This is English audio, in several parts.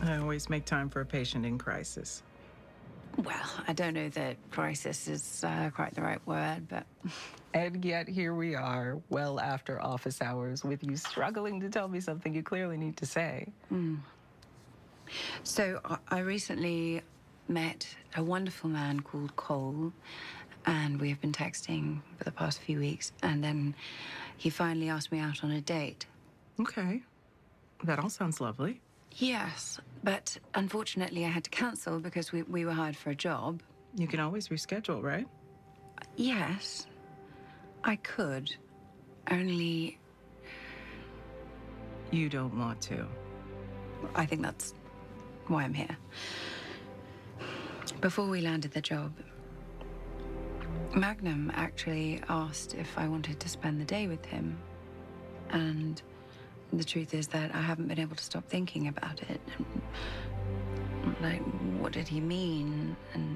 I always make time for a patient in crisis. Well, I don't know that crisis is quite the right word, but... And yet here we are, well after office hours, with you struggling to tell me something you clearly need to say. So I recently met a wonderful man called Cole, and we have been texting for the past few weeks, and then he finally asked me out on a date. Okay. That all sounds lovely. Yes, but unfortunately I had to cancel because we were hired for a job. You can always reschedule, right? Yes, I could. Only... You don't want to. I think that's why I'm here. Before we landed the job, Magnum actually asked if I wanted to spend the day with him. And the truth is that I haven't been able to stop thinking about it. Like, what did he mean? And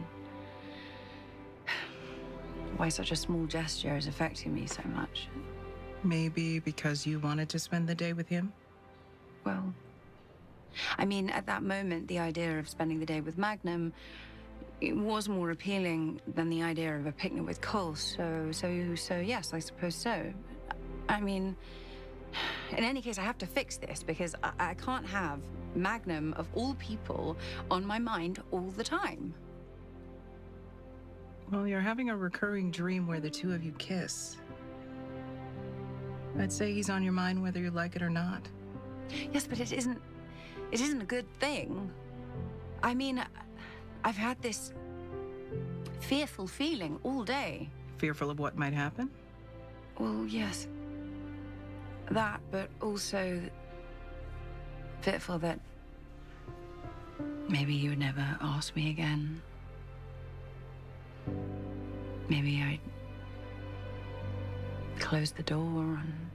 why such a small gesture is affecting me so much. Maybe because you wanted to spend the day with him? Well, I mean, at that moment, the idea of spending the day with Magnum, it was more appealing than the idea of a picnic with Cole. So yes, I suppose so. I mean, in any case, I have to fix this because I can't have Magnum, of all people, on my mind all the time. Well, you're having a recurring dream where the two of you kiss. I'd say he's on your mind whether you like it or not. Yes, but it isn't a good thing. I mean, I've had this fearful feeling all day. Fearful of what might happen? Well, yes. That, but also fearful that maybe you would never ask me again. Maybe I'd close the door and...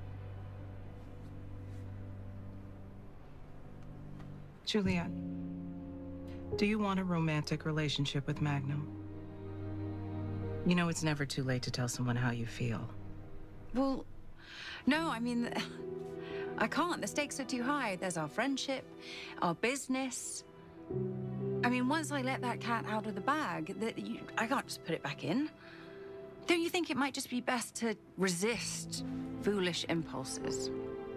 Juliet, do you want a romantic relationship with Magnum? You know it's never too late to tell someone how you feel. Well, no, I mean, I can't. The stakes are too high. There's our friendship, our business. I mean, once I let that cat out of the bag, I can't just put it back in. Don't you think it might just be best to resist foolish impulses?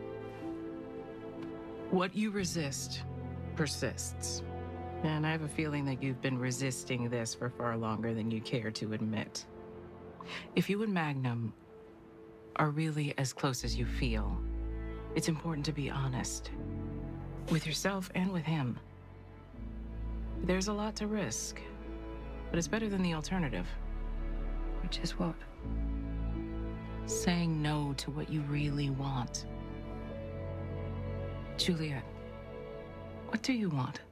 What you resist persists. And I have a feeling that you've been resisting this for far longer than you care to admit. If you and Magnum are really as close as you feel, it's important to be honest with yourself and with him. There's a lot to risk, but it's better than the alternative. Which is what? Saying no to what you really want. Juliet, what do you want?